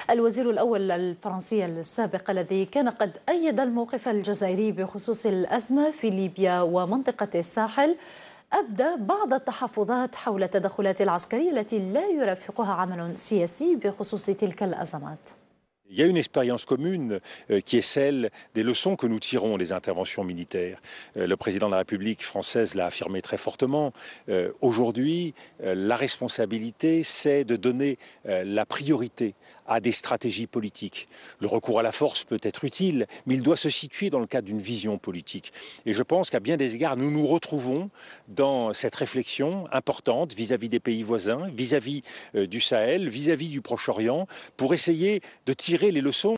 الوزير الأول الفرنسي السابق الذي كان قد أيد الموقف الجزائري بخصوص الأزمة في ليبيا ومنطقة الساحل أبدى بعض التحفظات حول التدخلات العسكرية التي لا يرافقها عمل سياسي بخصوص تلك الأزمات. Il y a une expérience commune qui est celle des leçons que nous tirons des interventions militaires. Le président de la République française l'a affirmé très fortement. Aujourd'hui, la responsabilité, c'est de donner la priorité à des stratégies politiques. Le recours à la force peut être utile, mais il doit se situer dans le cadre d'une vision politique. Et je pense qu'à bien des égards, nous nous retrouvons dans cette réflexion importante vis-à-vis des pays voisins, vis-à-vis du Sahel, vis-à-vis du Proche-Orient, pour essayer de tirer les leçons